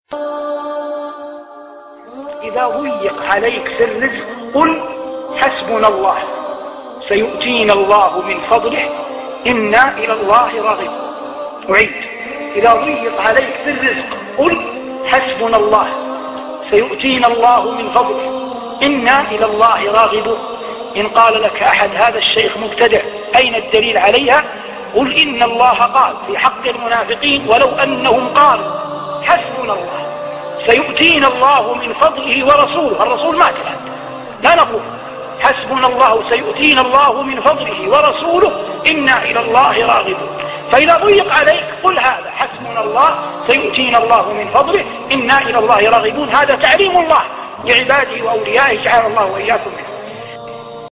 إذا ضيق عليك في الرزق قل حسبنا الله سيؤتينا الله من فضله إنا إلى الله راغبون. أعيد: إذا ضيق عليك في الرزق قل حسبنا الله سيؤتينا الله من فضله إنا إلى الله راغبون. إن قال لك أحد هذا الشيخ مبتدع أين الدليل عليها؟ قل إن الله قال في حق المنافقين ولو أنهم قالوا حسبنا الله سيؤتينا الله من فضله ورسوله. الرسول ما كان، لا نقول حسبنا الله سيؤتينا الله من فضله ورسوله إنا إلى الله راغبون. فإذا ضيق عليك قل هذا حسبنا الله سيؤتينا الله من فضله إنا إلى الله راغبون. هذا تعليم الله لعباده وأوليائه، جعل الله وإياكم منه.